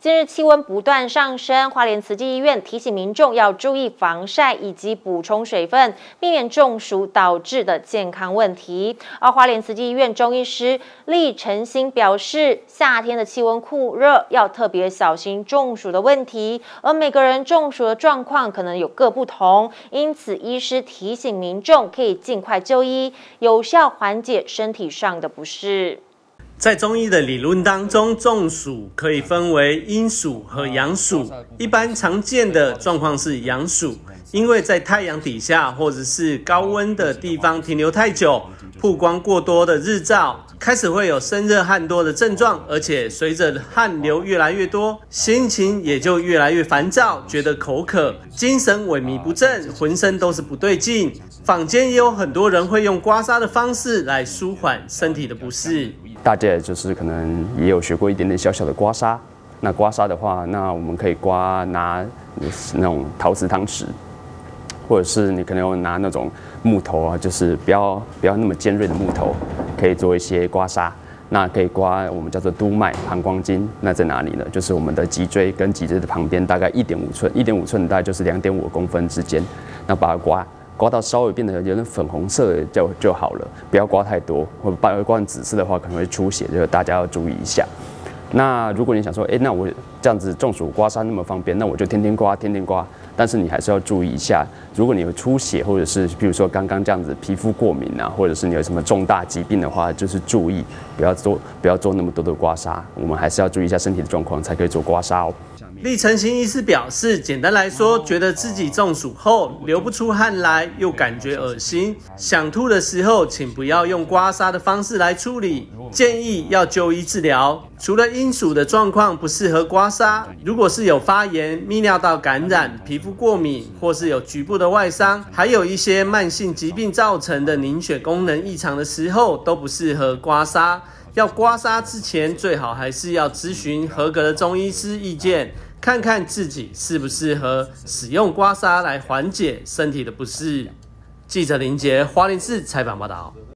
近日气温不断上升，花莲慈济医院提醒民众要注意防晒以及补充水分，避免中暑导致的健康问题。而花莲慈济医院中医师厉晨兴表示，夏天的气温酷热，要特别小心中暑的问题。而每个人中暑的状况可能有各不同，因此医师提醒民众可以尽快就医，有效缓解身体上的不适。 在中医的理论当中，中暑可以分为阴暑和阳暑。一般常见的状况是阳暑，因为在太阳底下或者是高温的地方停留太久，曝光过多的日照，开始会有身热汗多的症状，而且随着汗流越来越多，心情也就越来越烦躁，觉得口渴，精神萎靡不振，浑身都是不对劲。坊间也有很多人会用刮痧的方式来舒缓身体的不适。 大家就是可能也有学过一点点小小的刮痧。那刮痧的话，那我们可以拿那种陶瓷汤匙，或者是你可能有拿那种木头啊，就是不要那么尖锐的木头，可以做一些刮痧。那可以刮我们叫做督脉、膀胱经。那在哪里呢？就是我们的脊椎跟脊椎的旁边，大概1.5寸，1.5寸大概就是2.5公分之间。那把它刮到稍微变得有点粉红色就好了，不要刮太多，或者刮成紫色的话可能会出血，这个大家要注意一下。那如果你想说，那我这样子中暑刮痧那么方便，那我就天天刮。但是你还是要注意一下，如果你有出血，或者是比如说刚刚这样子皮肤过敏啊，或者是你有什么重大疾病的话，就是注意不要做那么多的刮痧。我们还是要注意一下身体的状况，才可以做刮痧哦。 厉晨兴医师表示，简单来说，觉得自己中暑后流不出汗来，又感觉恶心，想吐的时候，请不要用刮痧的方式来处理，建议要就医治疗。除了阴暑的状况不适合刮痧，如果是有发炎、泌尿道感染、皮肤过敏，或是有局部的外伤，还有一些慢性疾病造成的凝血功能异常的时候，都不适合刮痧。要刮痧之前，最好还是要咨询合格的中医师意见，看看自己适不适合使用刮痧来缓解身体的不适。记者林杰，花莲市采访报道。